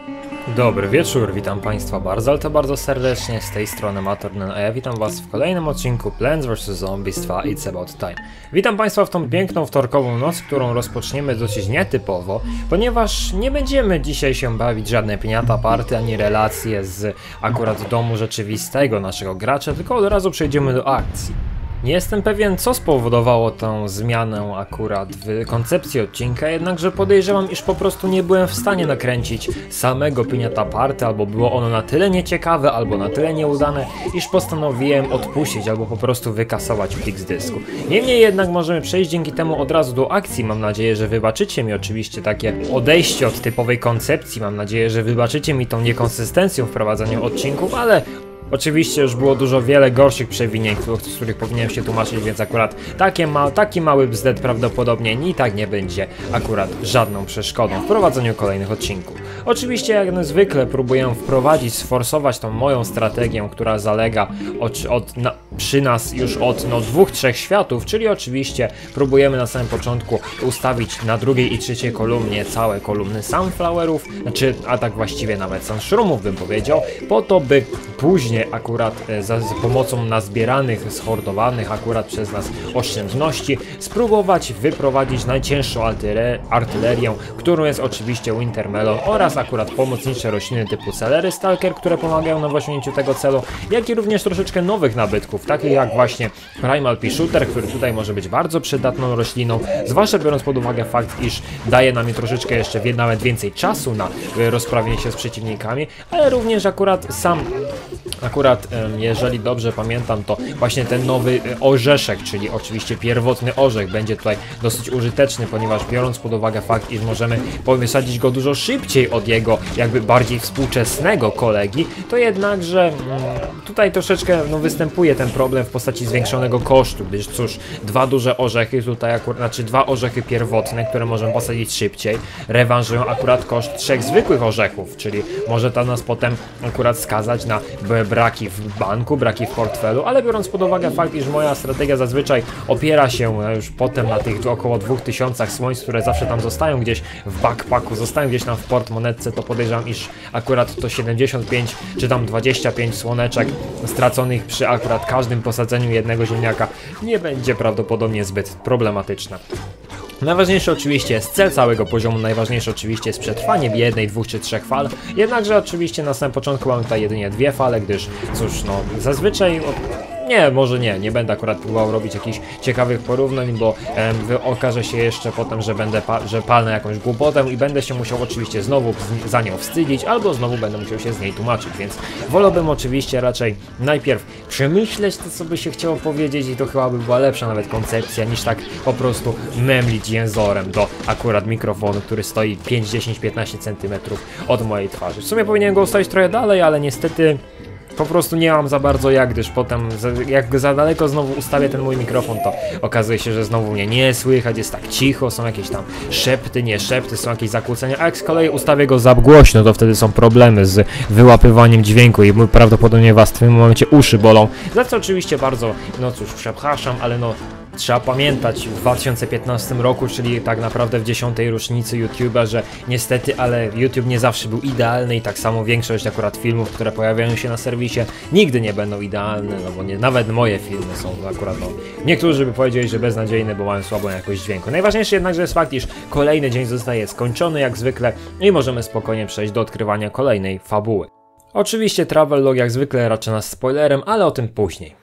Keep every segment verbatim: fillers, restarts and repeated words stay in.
Dobry wieczór, witam Państwa bardzo, ale to bardzo serdecznie, z tej strony Matornen, a ja witam Was w kolejnym odcinku Plants versus. Zombies dwa It's About Time. Witam Państwa w tą piękną wtorkową noc, którą rozpoczniemy dosyć nietypowo, ponieważ nie będziemy dzisiaj się bawić żadne piniata party, ani relacje z akurat domu rzeczywistego naszego gracza, tylko od razu przejdziemy do akcji. Nie jestem pewien, co spowodowało tę zmianę akurat w koncepcji odcinka, jednakże podejrzewam, iż po prostu nie byłem w stanie nakręcić samego piniata party, albo było ono na tyle nieciekawe, albo na tyle nieudane, iż postanowiłem odpuścić, albo po prostu wykasować plik z dysku. Niemniej jednak możemy przejść dzięki temu od razu do akcji. Mam nadzieję, że wybaczycie mi oczywiście takie odejście od typowej koncepcji, mam nadzieję, że wybaczycie mi tą niekonsystencją w prowadzeniu odcinków, ale oczywiście już było dużo wiele gorszych przewinień, z których powinienem się tłumaczyć, więc akurat takie ma, taki mały bzdet prawdopodobnie i tak nie będzie akurat żadną przeszkodą w prowadzeniu kolejnych odcinków. Oczywiście jak zwykle próbuję wprowadzić, sforsować tą moją strategię, która zalega od, od, na, przy nas już od no, dwóch, trzech światów, czyli oczywiście próbujemy na samym początku ustawić na drugiej i trzeciej kolumnie całe kolumny sunflowerów, znaczy, a tak właściwie nawet sunshroomów bym powiedział, po to by później akurat e, za, za pomocą nazbieranych, schordowanych akurat przez nas oszczędności spróbować wyprowadzić najcięższą artyler artylerię, którą jest oczywiście Wintermelon oraz akurat pomocnicze rośliny typu Celery Stalker, które pomagają nam w osiągnięciu tego celu, jak i również troszeczkę nowych nabytków, takich jak właśnie Primal Pea Shooter, który tutaj może być bardzo przydatną rośliną, zwłaszcza biorąc pod uwagę fakt, iż daje nam troszeczkę jeszcze nawet więcej czasu na rozprawienie się z przeciwnikami, ale również akurat sam Akurat, jeżeli dobrze pamiętam, to właśnie ten nowy orzeszek, czyli oczywiście pierwotny orzech, będzie tutaj dosyć użyteczny, ponieważ biorąc pod uwagę fakt, iż możemy wysadzić go dużo szybciej od jego jakby bardziej współczesnego kolegi, to jednakże tutaj troszeczkę no, występuje ten problem w postaci zwiększonego kosztu, gdyż cóż, dwa duże orzechy tutaj akurat, znaczy dwa orzechy pierwotne, które możemy posadzić szybciej, rewanżują akurat koszt trzech zwykłych orzechów, czyli może to nas potem akurat skazać na braki w banku, braki w portfelu, ale biorąc pod uwagę fakt, iż moja strategia zazwyczaj opiera się już potem na tych około dwóch tysiącach słońc, które zawsze tam zostają gdzieś w backpacku, zostają gdzieś tam w portmonetce, to podejrzewam, iż akurat to siedemdziesiąt pięć czy tam dwadzieścia pięć słoneczek straconych przy akurat każdym posadzeniu jednego ziemniaka nie będzie prawdopodobnie zbyt problematyczne. Najważniejsze oczywiście jest cel całego poziomu, najważniejsze oczywiście jest przetrwanie jednej, dwóch czy trzech fal, jednakże oczywiście na samym początku mamy tutaj jedynie dwie fale, gdyż cóż, no zazwyczaj... Nie, może nie, nie będę akurat próbował robić jakichś ciekawych porównań, bo em, okaże się jeszcze potem, że będę pa że palnę jakąś głupotę i będę się musiał oczywiście znowu za nią wstydzić, albo znowu będę musiał się z niej tłumaczyć, więc wolałbym oczywiście raczej najpierw przemyśleć to, co by się chciało powiedzieć, i to chyba by była lepsza nawet koncepcja, niż tak po prostu memlić jęzorem do akurat mikrofonu, który stoi pięć, dziesięć, piętnaście centymetrów od mojej twarzy. W sumie powinienem go ustawić trochę dalej, ale niestety po prostu nie mam za bardzo jak, gdyż potem jak za daleko znowu ustawię ten mój mikrofon, to okazuje się, że znowu mnie nie słychać, jest tak cicho, są jakieś tam szepty, nie szepty, są jakieś zakłócenia, a jak z kolei ustawię go za głośno, to wtedy są problemy z wyłapywaniem dźwięku i prawdopodobnie was w tym momencie uszy bolą, za co oczywiście bardzo, no cóż, przepraszam, ale no trzeba pamiętać w dwa tysiące piętnastym roku, czyli tak naprawdę w dziesiątej rocznicy YouTube'a, że niestety, ale YouTube nie zawsze był idealny i tak samo większość akurat filmów, które pojawiają się na serwisie, nigdy nie będą idealne, no bo nie, nawet moje filmy są akurat, no, niektórzy by powiedzieli, że beznadziejne, bo mają słabą jakość dźwięku. Najważniejszy jednakże jest fakt, iż kolejny dzień zostaje skończony jak zwykle i możemy spokojnie przejść do odkrywania kolejnej fabuły. Oczywiście travel jak zwykle raczy nas spoilerem, ale o tym później.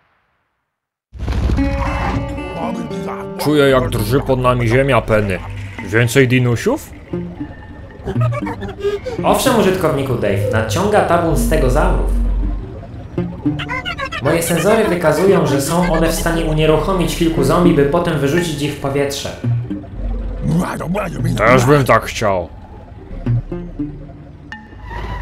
Czuję, jak drży pod nami ziemia, Penny. Więcej dinusiów? Owszem, użytkowniku Dave, nadciąga tabun stegozaurów. Moje sensory wykazują, że są one w stanie unieruchomić kilku zombie, by potem wyrzucić ich w powietrze. Też bym tak chciał.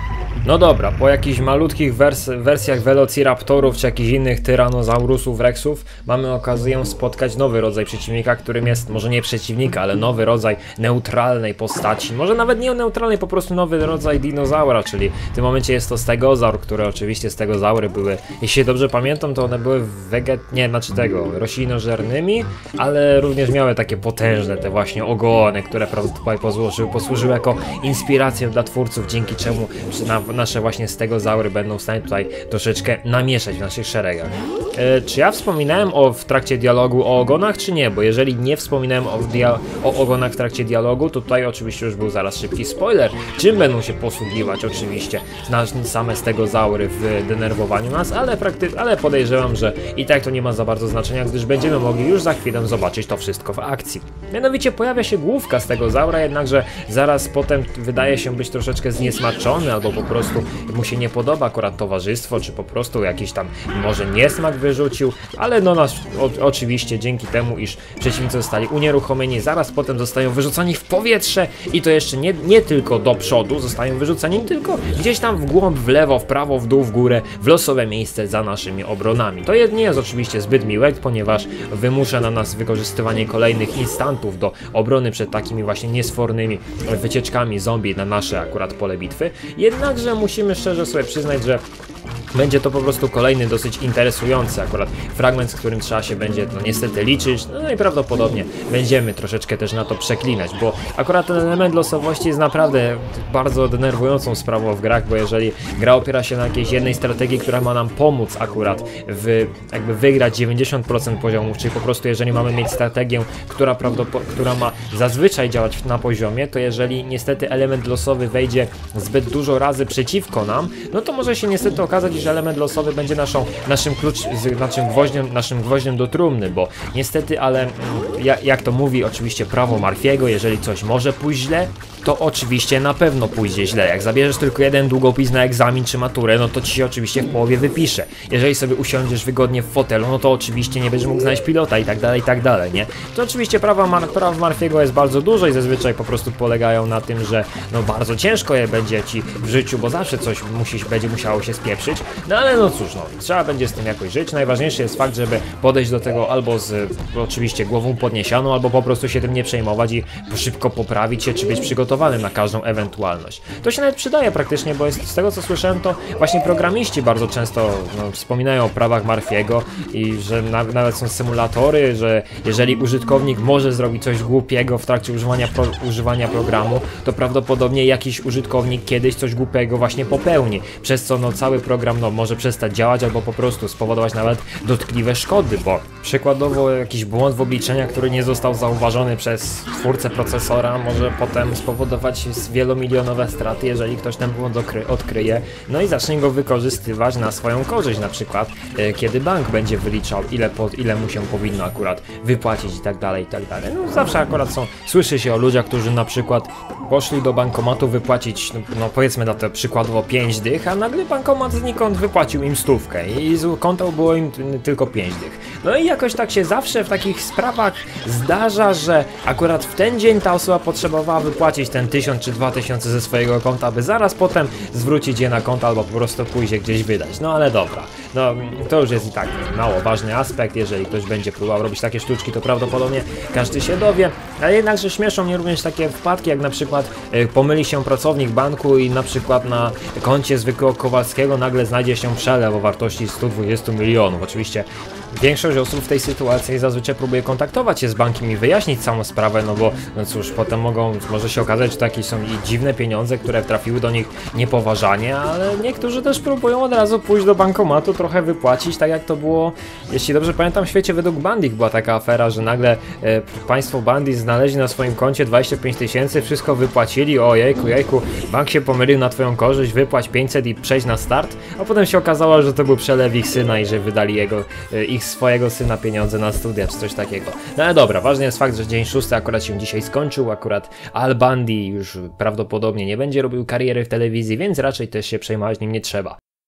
No dobra, po jakichś malutkich wers wersjach Velociraptorów czy jakichś innych Tyrannosaurusów, Rexów mamy okazję spotkać nowy rodzaj przeciwnika, którym jest może nie przeciwnika, ale nowy rodzaj neutralnej postaci. Może nawet nie neutralnej, po prostu nowy rodzaj dinozaura, czyli w tym momencie jest to stegozaur, które oczywiście stegozaury były, jeśli dobrze pamiętam, to one były weget... nie, znaczy tego, roślinożernymi, ale również miały takie potężne te właśnie ogony, które prawdopodobnie posłużyły, posłużyły jako inspirację dla twórców, dzięki czemu na nasze właśnie stegozaury będą w stanie tutaj troszeczkę namieszać w naszych szeregach. E, czy ja wspominałem o, w trakcie dialogu o ogonach, czy nie? Bo jeżeli nie wspominałem o, o ogonach w trakcie dialogu, to tutaj oczywiście już był zaraz szybki spoiler. Czym będą się posługiwać oczywiście same stegozaury w denerwowaniu nas, ale, prakty ale podejrzewam, że i tak to nie ma za bardzo znaczenia, gdyż będziemy mogli już za chwilę zobaczyć to wszystko w akcji. Mianowicie pojawia się główka stegozaura, jednakże zaraz potem wydaje się być troszeczkę zniesmaczony, albo po prostu mu się nie podoba akurat towarzystwo, czy po prostu jakiś tam może niesmak wyrzucił, ale no nas o, oczywiście dzięki temu, iż przeciwnicy zostali unieruchomieni, zaraz potem zostają wyrzucani w powietrze i to jeszcze nie, nie tylko do przodu zostają wyrzucani, tylko gdzieś tam w głąb, w lewo, w prawo, w dół, w górę, w losowe miejsce za naszymi obronami. To nie jest oczywiście zbyt miłe, ponieważ wymusza na nas wykorzystywanie kolejnych instantów do obrony przed takimi właśnie niesfornymi wycieczkami zombie na nasze akurat pole bitwy. Jednakże musimy szczerze sobie przyznać, że będzie to po prostu kolejny dosyć interesujący akurat fragment, z którym trzeba się będzie no niestety liczyć, no i prawdopodobnie będziemy troszeczkę też na to przeklinać, bo akurat ten element losowości jest naprawdę bardzo denerwującą sprawą w grach, bo jeżeli gra opiera się na jakiejś jednej strategii, która ma nam pomóc akurat w jakby wygrać dziewięćdziesiąt procent poziomów, czyli po prostu jeżeli mamy mieć strategię, która, która ma zazwyczaj działać na poziomie, to jeżeli niestety element losowy wejdzie zbyt dużo razy przeciwko nam, no to może się niestety okazać, że element losowy będzie naszą, naszym klucz, naszym gwoździem, naszym gwoździem do trumny, bo niestety, ale jak, jak to mówi oczywiście prawo Murphy'ego, jeżeli coś może pójść źle, to oczywiście na pewno pójdzie źle. Jak zabierzesz tylko jeden długopis na egzamin czy maturę, no to ci się oczywiście w połowie wypisze. Jeżeli sobie usiądziesz wygodnie w fotelu, no to oczywiście nie będziesz mógł znaleźć pilota i tak dalej, i tak dalej, nie? To oczywiście prawa, Mar praw Murphy'ego jest bardzo dużo i zazwyczaj po prostu polegają na tym, że no bardzo ciężko je będzie ci w życiu, bo zawsze coś musi, będzie musiało się spieprzyć. No ale no cóż, no, trzeba będzie z tym jakoś żyć. Najważniejszy jest fakt, żeby podejść do tego albo z oczywiście głową podniesioną, albo po prostu się tym nie przejmować i szybko poprawić się, czy być przygotowanym na każdą ewentualność. To się nawet przydaje praktycznie, bo jest, z tego co słyszałem, to właśnie programiści bardzo często no, wspominają o prawach Murphy'ego i że na, nawet są symulatory, że jeżeli użytkownik może zrobić coś głupiego w trakcie używania, pro, używania programu, to prawdopodobnie jakiś użytkownik kiedyś coś głupiego właśnie popełni, przez co no, cały program no, może przestać działać albo po prostu spowodować nawet dotkliwe szkody, bo przykładowo jakiś błąd w obliczeniach, który nie został zauważony przez twórcę procesora, może potem spowodować wielomilionowe straty, jeżeli ktoś ten błąd odkryje, no i zacznie go wykorzystywać na swoją korzyść, na przykład e, kiedy bank będzie wyliczał, ile, po, ile mu się powinno akurat wypłacić i tak dalej, i tak dalej. No zawsze akurat są, słyszy się o ludziach, którzy na przykład poszli do bankomatu wypłacić, no, no powiedzmy na to przykładowo pięć dych, a nagle bankomat znikąd wypłacił im stówkę i z konta było im tylko pięć dych. No i jakoś tak się zawsze w takich sprawach zdarza, że akurat w ten dzień ta osoba potrzebowała wypłacić ten tysiąc czy dwa tysiące ze swojego konta, aby zaraz potem zwrócić je na konto albo po prostu pójść je gdzieś wydać. No ale dobra, no to już jest i tak mało ważny aspekt, jeżeli ktoś będzie próbował robić takie sztuczki, to prawdopodobnie każdy się dowie, ale jednakże śmieszą mnie również takie wpadki, jak na przykład y, pomyli się pracownik banku i na przykład na koncie zwykłego Kowalskiego nagle znajdzie się przelew o wartości stu dwudziestu milionów. Oczywiście większość osób w tej sytuacji zazwyczaj próbuje kontaktować się z bankiem i wyjaśnić całą sprawę, no bo no cóż, potem mogą, może się okazać, że takie są i dziwne pieniądze, które trafiły do nich niepoważanie, ale niektórzy też próbują od razu pójść do bankomatu, trochę wypłacić, tak jak to było, jeśli dobrze pamiętam, w świecie według Bandit była taka afera, że nagle e, państwo Bandit znaleźli na swoim koncie dwadzieścia pięć tysięcy, wszystko wypłacili, o jejku, jejku, bank się pomylił na twoją korzyść, wypłać pięćset i przejść na start, a potem się okazało, że to był przelew ich syna i że wydali jego, e, ich swojego syna pieniądze na studia czy coś takiego. No ale dobra, ważny jest fakt, że dzień szósty akurat się dzisiaj skończył, akurat Al Bundy już prawdopodobnie nie będzie robił kariery w telewizji, więc raczej też się przejmować nim nie trzeba.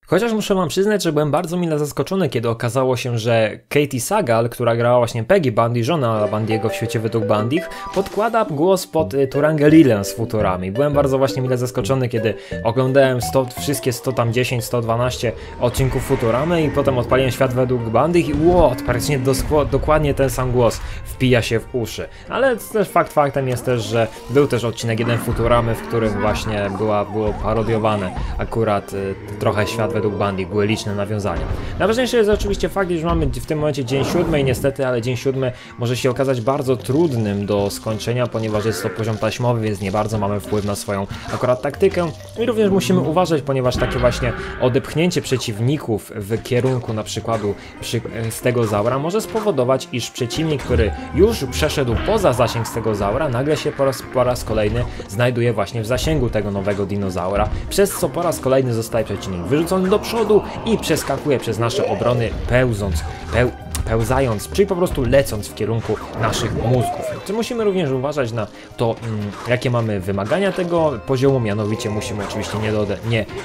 Chociaż muszę wam przyznać, że byłem bardzo mile zaskoczony, kiedy okazało się, że Katie Sagal, która grała właśnie Peggy Bundy, żona Bundy'ego w świecie według Bundych, podkłada głos pod y, Turangę Lilę z Futurami. Byłem bardzo właśnie mile zaskoczony, kiedy oglądałem sto, wszystkie sto dziesięć, sto dwanaście odcinków Futuramy i potem odpaliłem świat według Bundych i ło, praktycznie doskło, dokładnie ten sam głos wpija się w uszy. Ale też fakt faktem jest też, że był też odcinek jeden Futuramy, w którym właśnie była, było parodiowane akurat y, trochę świat według Bundy, były liczne nawiązania. Najważniejszy jest oczywiście fakt, że mamy w tym momencie dzień siódmy i niestety, ale dzień siódmy może się okazać bardzo trudnym do skończenia, ponieważ jest to poziom taśmowy, więc nie bardzo mamy wpływ na swoją akurat taktykę i również musimy uważać, ponieważ takie właśnie odepchnięcie przeciwników w kierunku na przykładu przy, z tego zaura może spowodować, iż przeciwnik, który już przeszedł poza zasięg z tego zaura, nagle się po raz, po raz kolejny znajduje właśnie w zasięgu tego nowego dinozaura, przez co po raz kolejny zostaje przeciwnik wyrzucony do przodu i przeskakuje przez nasze obrony, pełząc, peł, pełzając, czyli po prostu lecąc w kierunku naszych mózgów. Czy musimy również uważać na to, mm, jakie mamy wymagania tego poziomu, mianowicie musimy oczywiście nie, do, nie, e,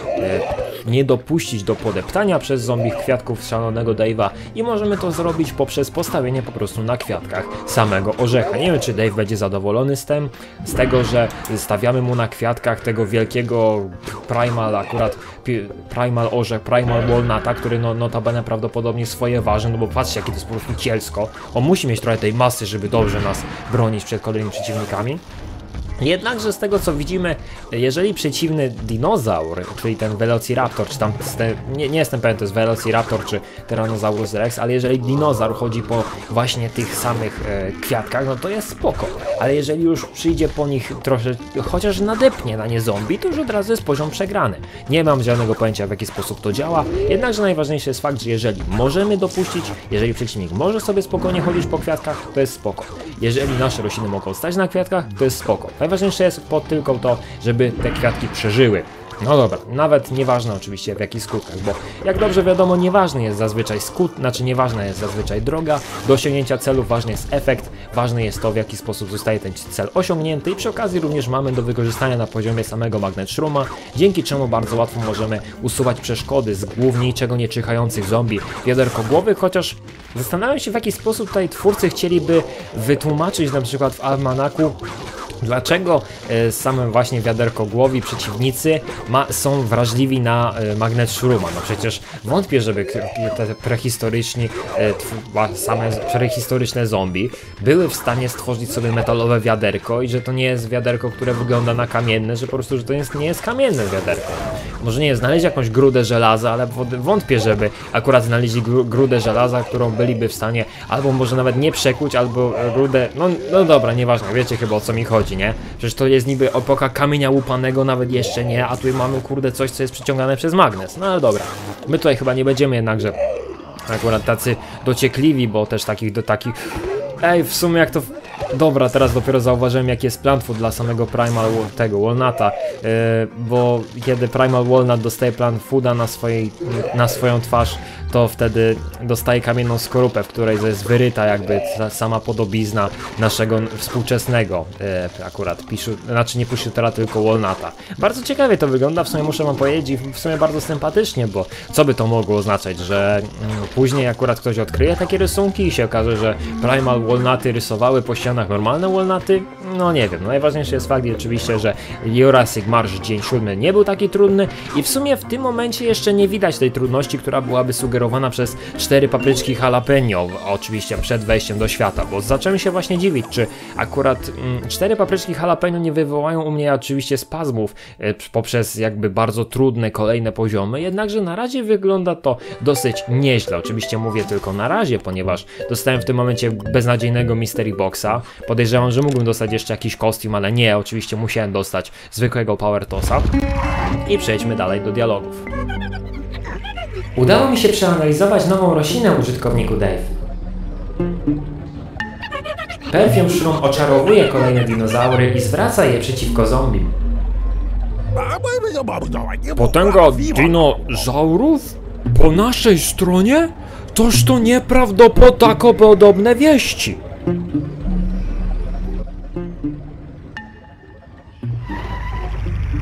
nie dopuścić do podeptania przez zombie kwiatków szalonego Dave'a i możemy to zrobić poprzez postawienie po prostu na kwiatkach samego orzecha. Nie wiem, czy Dave będzie zadowolony z tym, z tego, że stawiamy mu na kwiatkach tego wielkiego Primal, akurat Primal orzech, Primal Walnuta, który no, notabene prawdopodobnie swoje waży, no bo patrzcie, jakie to jest po prostu cielsko. On musi mieć trochę tej masy, żeby dobrze nas bronić przed kolejnymi przeciwnikami. Jednakże z tego co widzimy, jeżeli przeciwny dinozaur, czyli ten Velociraptor, czy tam, nie, nie jestem pewien, to jest Velociraptor czy Tyrannosaurus Rex, ale jeżeli dinozaur chodzi po właśnie tych samych e, kwiatkach, no to jest spoko. Ale jeżeli już przyjdzie po nich trochę, chociaż nadepnie na nie zombie, to już od razu jest poziom przegrany. Nie mam żadnego pojęcia, w jaki sposób to działa, jednakże najważniejszy jest fakt, że jeżeli możemy dopuścić, jeżeli przeciwnik może sobie spokojnie chodzić po kwiatkach, to jest spoko. Jeżeli nasze rośliny mogą stać na kwiatkach, to jest spoko. Najważniejsze jest pod tylko to, żeby te kwiatki przeżyły. No dobra, nawet nieważne oczywiście w jakich skutkach, bo jak dobrze wiadomo, nieważny jest zazwyczaj skut, znaczy nieważna jest zazwyczaj droga do osiągnięcia celu, ważny jest efekt, ważne jest to, w jaki sposób zostaje ten cel osiągnięty i przy okazji również mamy do wykorzystania na poziomie samego Magnet Shrooma, dzięki czemu bardzo łatwo możemy usuwać przeszkody z głów niczego nie czyhających zombie wiaderkogłowych, chociaż zastanawiam się, w jaki sposób tutaj twórcy chcieliby wytłumaczyć na przykład w almanaku, dlaczego e, samym właśnie wiaderkogłowi przeciwnicy ma, są wrażliwi na e, Magnet Shrooma? No przecież wątpię, żeby te prehistoryczni, e, same prehistoryczne zombie były w stanie stworzyć sobie metalowe wiaderko i że to nie jest wiaderko, które wygląda na kamienne, że po prostu, że to jest, nie jest kamienne wiaderko. Może nie znaleźć jakąś grudę żelaza, ale wątpię, żeby akurat znaleźli gru, grudę żelaza, którą byliby w stanie albo może nawet nie przekuć, albo grudę, no, no dobra, nieważne, wiecie chyba o co mi chodzi, nie? Przecież to jest niby epoka kamienia łupanego, nawet jeszcze nie, a tu mamy kurde coś, co jest przyciągane przez magnes. No ale dobra, my tutaj chyba nie będziemy jednakże akurat tacy dociekliwi, bo też takich do takich... Ej, w sumie jak to... Dobra, teraz dopiero zauważyłem, jaki jest plan food dla samego Primal tego Walnuta, yy, bo kiedy Primal Walnut dostaje plan fooda na, swojej, na swoją twarz, to wtedy dostaje kamienną skorupę, w której jest wyryta jakby ta sama podobizna naszego współczesnego yy, akurat piszu, znaczy nie Pushutera, tylko Walnuta. Bardzo ciekawie to wygląda, w sumie muszę wam powiedzieć, i w sumie bardzo sympatycznie, bo co by to mogło oznaczać, że yy, później akurat ktoś odkryje takie rysunki i się okaże, że Primal Walnuty rysowały po ścianach normalne Walnuty? No nie wiem, no najważniejszy jest fakt oczywiście, że Jurassic Marsh dzień siódmy nie był taki trudny i w sumie w tym momencie jeszcze nie widać tej trudności, która byłaby sugerowana przez cztery papryczki jalapeno, oczywiście przed wejściem do świata, bo zacząłem się właśnie dziwić, czy akurat mm, cztery papryczki jalapeno nie wywołają u mnie oczywiście spazmów y, poprzez jakby bardzo trudne kolejne poziomy, jednakże na razie wygląda to dosyć nieźle, oczywiście mówię tylko na razie, ponieważ dostałem w tym momencie beznadziejnego Mystery Boxa. Podejrzewam, że mógłbym dostać jeszcze jakiś kostium, ale nie, oczywiście musiałem dostać zwykłego Power Tossa. I przejdźmy dalej do dialogów. Udało mi się przeanalizować nową roślinę, użytkowniku Dave. Perfume Shroom oczarowuje kolejne dinozaury i zwraca je przeciwko zombie. Potęga dinozaurów? Po naszej stronie? Toż to nieprawdopodobne wieści.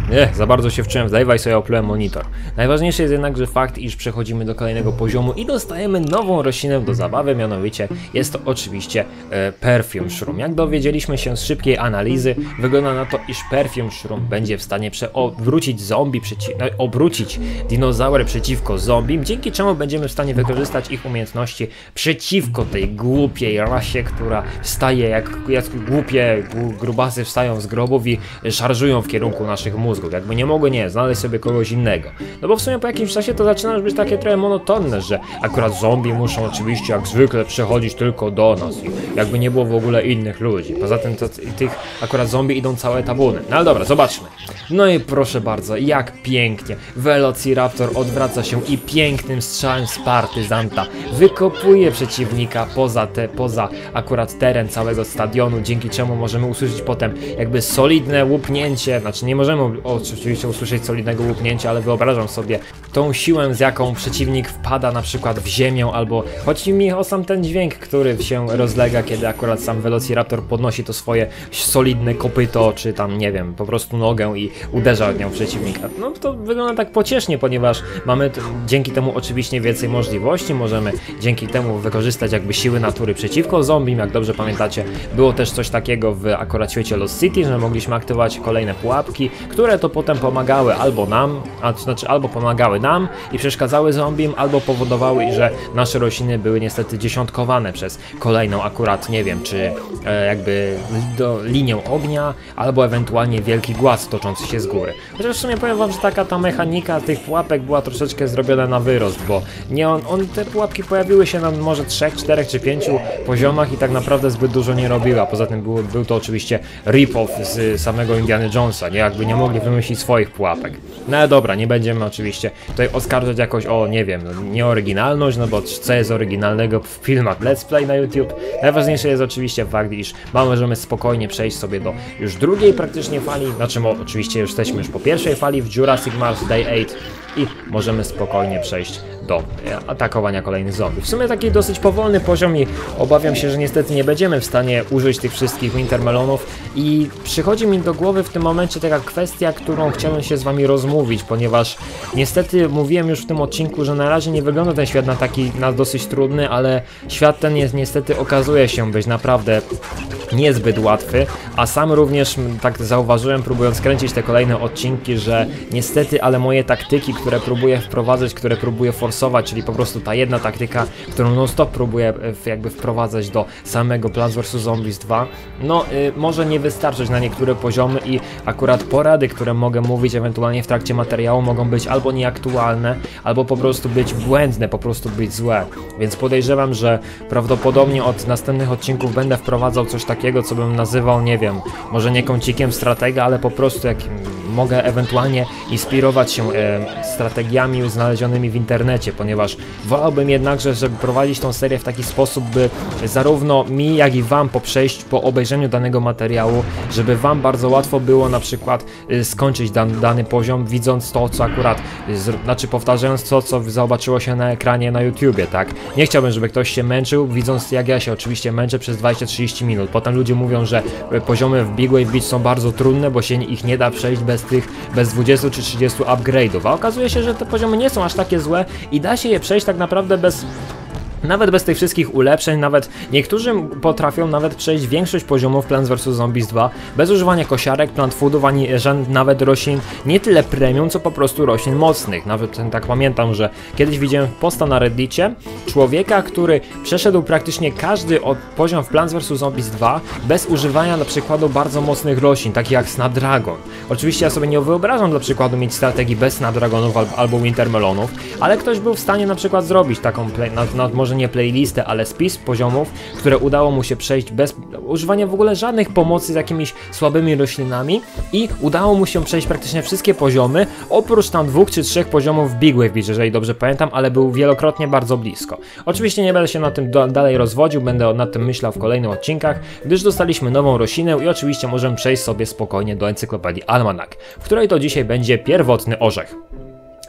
Nie, za bardzo się wczułem w live'a i sobie oplułem monitor. Najważniejszy jest jednakże fakt, iż przechodzimy do kolejnego poziomu i dostajemy nową roślinę do zabawy, mianowicie jest to oczywiście e, Perfume Shroom. Jak dowiedzieliśmy się z szybkiej analizy, wygląda na to, iż Perfume Shroom będzie w stanie obrócić zombie, przeci no, obrócić dinozaury przeciwko zombie, dzięki czemu będziemy w stanie wykorzystać ich umiejętności przeciwko tej głupiej rasie, która wstaje jak, jak głupie grubasy wstają z grobów i szarżują w kierunku naszych mózgów. Jakby nie mogły, nie, znaleźć sobie kogoś innego. No bo w sumie po jakimś czasie to zaczyna już być takie trochę monotonne, że akurat zombie muszą oczywiście jak zwykle przechodzić tylko do nas i jakby nie było w ogóle innych ludzi. Poza tym to, tych akurat zombie idą całe tabuny. No ale dobra, zobaczmy. No i proszę bardzo, jak pięknie Velociraptor odwraca się i pięknym strzałem z partyzanta wykopuje przeciwnika poza te, poza akurat teren całego stadionu, dzięki czemu możemy usłyszeć potem jakby solidne łupnięcie, znaczy nie możemy oczywiście usłyszeć solidnego łupnięcia, ale wyobrażam sobie tą siłę, z jaką przeciwnik wpada na przykład w ziemię, albo chodzi mi o sam ten dźwięk, który się rozlega, kiedy akurat sam Velociraptor podnosi to swoje solidne kopyto, czy tam nie wiem, po prostu nogę i uderza w nią przeciwnika. No to wygląda tak pociesznie, ponieważ mamy dzięki temu oczywiście więcej możliwości, możemy dzięki temu wykorzystać jakby siły natury przeciwko zombie. Jak dobrze pamiętacie, było też coś takiego w akurat świecie Lost City, że mogliśmy aktywować kolejne pułapki, które to potem pomagały albo nam, a to znaczy albo pomagały nam i przeszkadzały zombiem, albo powodowały, że nasze rośliny były niestety dziesiątkowane przez kolejną akurat, nie wiem, czy e, jakby do, linię ognia, albo ewentualnie wielki głaz toczący się z góry. Chociaż w sumie powiem wam, że taka ta mechanika tych pułapek była troszeczkę zrobiona na wyrost, bo nie on, on te pułapki pojawiły się na może trzech, czterech czy pięciu poziomach i tak naprawdę zbyt dużo nie robiła. Poza tym był, był to oczywiście rip-off z samego Indiana Jonesa, nie? Jakby nie mogli wymyślić swoich pułapek. No ale dobra, nie będziemy oczywiście tutaj oskarżać jakoś o, nie wiem, no, nieoryginalność, no bo co jest oryginalnego w filmach Let's Play na YouTube. Najważniejszy jest oczywiście fakt, iż możemy spokojnie przejść sobie do już drugiej praktycznie fali, znaczy mo, oczywiście już jesteśmy już po pierwszej fali w Jurassic Mars Day osiem i możemy spokojnie przejść do atakowania kolejnych zombie. W sumie taki dosyć powolny poziom i obawiam się, że niestety nie będziemy w stanie użyć tych wszystkich Wintermelonów i przychodzi mi do głowy w tym momencie taka kwestia, którą chciałem się z wami rozmówić, ponieważ niestety mówiłem już w tym odcinku, że na razie nie wygląda ten świat na taki na dosyć trudny, ale świat ten jest niestety okazuje się być naprawdę niezbyt łatwy, a sam również tak zauważyłem, próbując kręcić te kolejne odcinki, że niestety, ale moje taktyki, które próbuję wprowadzać, które próbuję forsować, czyli po prostu ta jedna taktyka, którą non stop próbuję jakby wprowadzać do samego Plants versus. Zombies dwa, no y, może nie wystarczyć na niektóre poziomy i akurat porady, które mogę mówić ewentualnie w trakcie materiału, mogą być albo nieaktualne, albo po prostu być błędne, po prostu być złe, więc podejrzewam, że prawdopodobnie od następnych odcinków będę wprowadzał coś takiego, co bym nazywał, nie wiem, może nie kącikiem stratega, ale po prostu jak mogę ewentualnie inspirować się e, strategiami znalezionymi w internecie, ponieważ wolałbym jednakże, żeby prowadzić tą serię w taki sposób, by zarówno mi, jak i wam po przejściu, po obejrzeniu danego materiału, żeby wam bardzo łatwo było na przykład y, skończyć dan, dany poziom, widząc to, co akurat, y, z, znaczy powtarzając to, co zobaczyło się na ekranie na YouTubie, tak? Nie chciałbym, żeby ktoś się męczył, widząc jak ja się oczywiście męczę przez dwadzieścia trzydzieści minut. Potem ludzie mówią, że y, poziomy w Big Wave Beach są bardzo trudne, bo się ich nie da przejść bez tych, bez dwudziestu czy trzydziestu upgrade'ów, a okazuje się, że te poziomy nie są aż takie złe i da się je przejść tak naprawdę bez... Nawet bez tych wszystkich ulepszeń, nawet niektórzy potrafią nawet przejść większość poziomów Plants versus. Zombies dwa bez używania kosiarek, plant foodów, ani nawet roślin nie tyle premium, co po prostu roślin mocnych. Nawet tak pamiętam, że kiedyś widziałem posta na Reddicie człowieka, który przeszedł praktycznie każdy od poziom w Plants versus. Zombies dwa bez używania na przykładu bardzo mocnych roślin, takich jak Snapdragon. Oczywiście ja sobie nie wyobrażam dla przykładu mieć strategii bez Snapdragonów albo, albo Wintermelonów, ale ktoś był w stanie na przykład zrobić taką play, na, na, może nie playlistę, ale spis poziomów, które udało mu się przejść bez używania w ogóle żadnych pomocy z jakimiś słabymi roślinami i udało mu się przejść praktycznie wszystkie poziomy, oprócz tam dwóch czy trzech poziomów w Big Wave Beach, jeżeli dobrze pamiętam, ale był wielokrotnie bardzo blisko. Oczywiście nie będę się na tym do, dalej rozwodził, będę nad tym myślał w kolejnych odcinkach, gdyż dostaliśmy nową roślinę i oczywiście możemy przejść sobie spokojnie do encyklopedii Almanak, w której to dzisiaj będzie pierwotny orzech.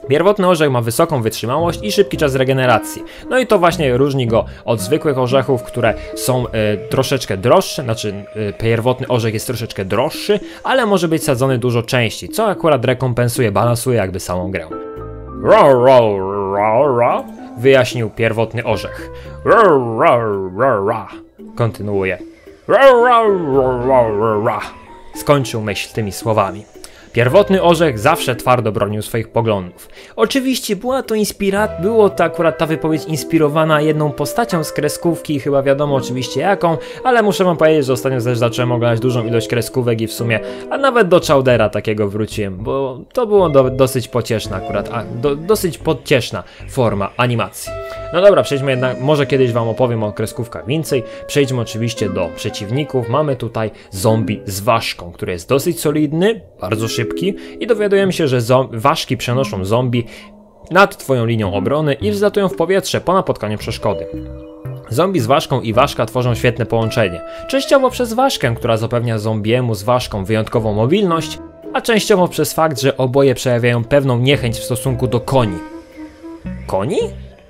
Pierwotny orzech ma wysoką wytrzymałość i szybki czas regeneracji. No i to właśnie różni go od zwykłych orzechów, które są y, troszeczkę droższe, znaczy y, pierwotny orzech jest troszeczkę droższy, ale może być sadzony dużo częściej, co akurat rekompensuje, balansuje jakby samą grę. Ra, ra, ra, ra, wyjaśnił pierwotny orzech. Ra, ra, ra, ra. Kontynuuje. Ra, ra, ra, ra, ra, ra. Skończył myśl tymi słowami. Pierwotny orzech zawsze twardo bronił swoich poglądów. Oczywiście była to inspira- było to akurat ta wypowiedź inspirowana jedną postacią z kreskówki, chyba wiadomo oczywiście jaką, ale muszę wam powiedzieć, że ostatnio też zacząłem oglądać dużą ilość kreskówek i w sumie, a nawet do Chowdera takiego wróciłem, bo to było do, dosyć pocieszna akurat, a do, dosyć pocieszna forma animacji. No dobra, przejdźmy jednak, może kiedyś wam opowiem o kreskówkach więcej. Przejdźmy oczywiście do przeciwników. Mamy tutaj zombie z ważką, który jest dosyć solidny, bardzo szybki i dowiadujemy się, że ważki przenoszą zombie nad twoją linią obrony i wzlatują w powietrze po napotkaniu przeszkody. Zombie z ważką i ważka tworzą świetne połączenie. Częściowo przez ważkę, która zapewnia zombiemu z ważką wyjątkową mobilność, a częściowo przez fakt, że oboje przejawiają pewną niechęć w stosunku do koni. Koni?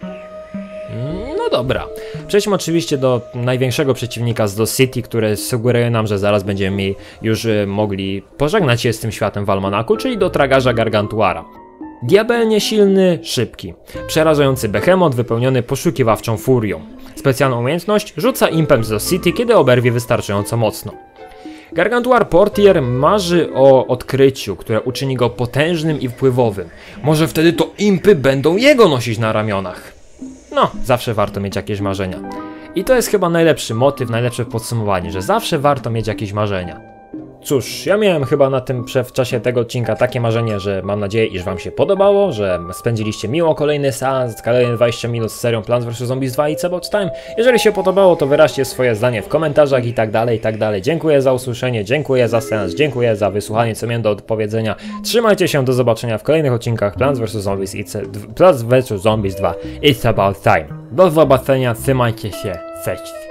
No dobra. Przejdźmy oczywiście do największego przeciwnika z Lost City, który sugeruje nam, że zaraz będziemy mi już y, mogli pożegnać się z tym światem w almanaku, czyli do tragarza Gargantuara. Diabelnie silny, szybki. Przerażający behemoth wypełniony poszukiwawczą furią. Specjalną umiejętność rzuca impem z Lost City, kiedy oberwie wystarczająco mocno. Gargantuar Portier marzy o odkryciu, które uczyni go potężnym i wpływowym. Może wtedy to impy będą jego nosić na ramionach. No, zawsze warto mieć jakieś marzenia. I to jest chyba najlepszy motyw, najlepsze podsumowanie, że zawsze warto mieć jakieś marzenia. Cóż, ja miałem chyba na tym w czasie tego odcinka takie marzenie, że mam nadzieję, iż wam się podobało, że spędziliście miło kolejny seans, kolejne dwadzieścia minut z serią Plants versus. Zombies dwa i It's About Time. Jeżeli się podobało, to wyraźcie swoje zdanie w komentarzach i tak dalej, i tak dalej. Dziękuję za usłyszenie, dziękuję za seans, dziękuję za wysłuchanie, co miałem do powiedzenia. Trzymajcie się, do zobaczenia w kolejnych odcinkach Plants versus. Zombies, Plants versus. Zombies dwa It's About Time. Do zobaczenia, trzymajcie się, cześć.